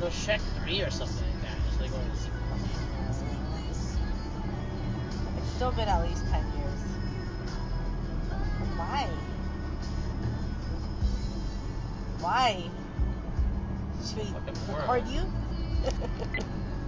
Go check 3 or something like that. Just like going. It's still been at least 10 years. Why? Why? Should we record you?